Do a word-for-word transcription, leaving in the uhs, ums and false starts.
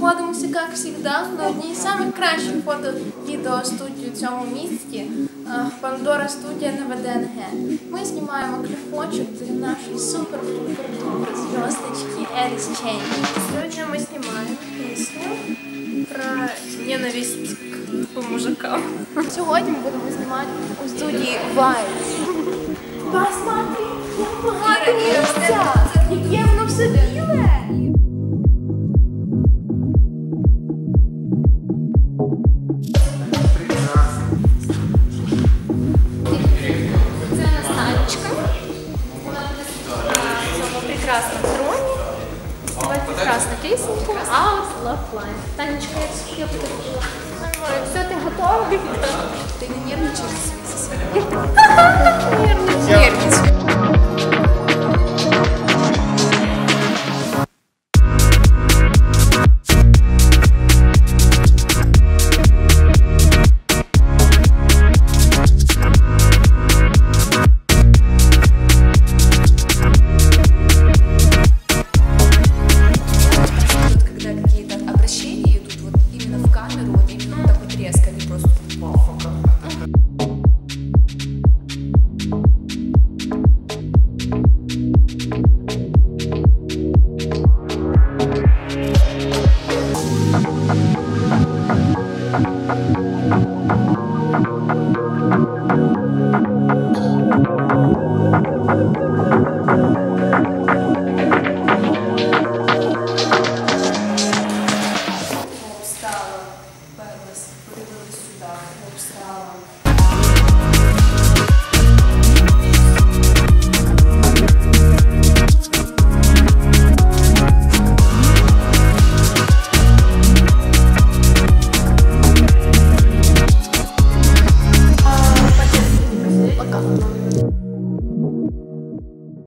знаходимося, як завжди, на одній з самих кращих фото-відеостудій у цьому місті – Пандора студія на В Д Н Г. Ми знімаємо кліпочок для нашої супер-пупер-дупер зв'язочки Alice Chain. Сьогодні ми знімаємо пісню про ненависть к мужикам. Сьогодні ми будемо знімати у студії Vibes. Посмотри, як багато місця! Яке воно все біле! Це Настанечка. Вона буде на цьому прекрасному троні. Співати прекрасну пісеньку Out Love Line. Танечка, я потерпіла. Все, ти готова? Ти не нервничаєш за себе? Нервничаю. Пока.